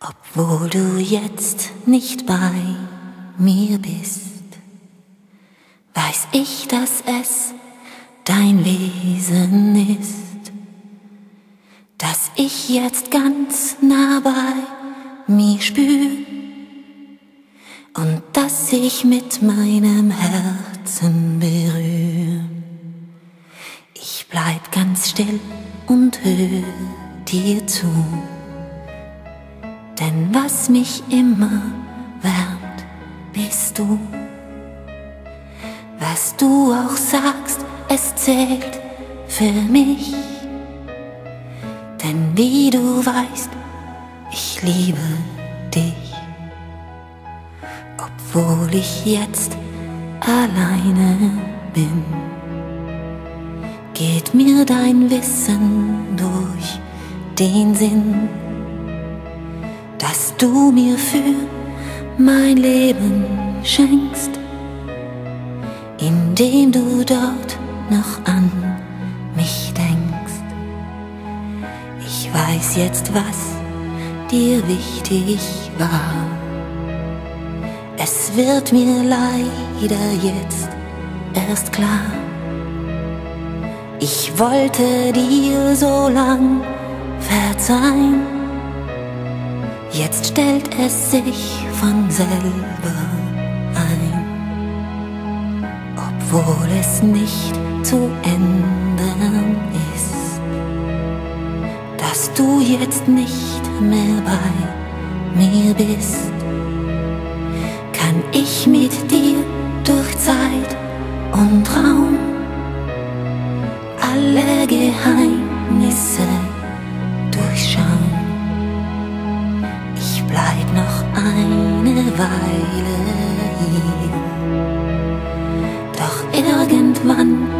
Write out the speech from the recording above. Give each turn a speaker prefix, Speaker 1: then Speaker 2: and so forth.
Speaker 1: Obwohl du jetzt nicht bei mir bist, weiß ich, dass es dein Wesen ist, dass ich jetzt ganz nah bei mir spür und dass ich mit meinem Herzen berühr. Ich bleib ganz still und hör dir zu, denn was mich immer wärmt, bist du. Was du auch sagst, es zählt für mich, denn wie du weißt, ich liebe dich. Obwohl ich jetzt alleine bin, geht mir dein Wissen durch den Sinn, dass du mir für mein Leben schenkst, indem du dort noch an mich denkst. Ich weiß jetzt, was dir wichtig war. Es wird mir leider jetzt erst klar. Ich wollte dir so lang verzeihen, jetzt stellt es sich von selber ein. Obwohl es nicht zu ändern ist, dass du jetzt nicht mehr bei mir bist, kann ich mit dir durch Zeit und Raum alle Geheimnisse durchschauen. Ich bleib noch eine Weile hier, doch irgendwann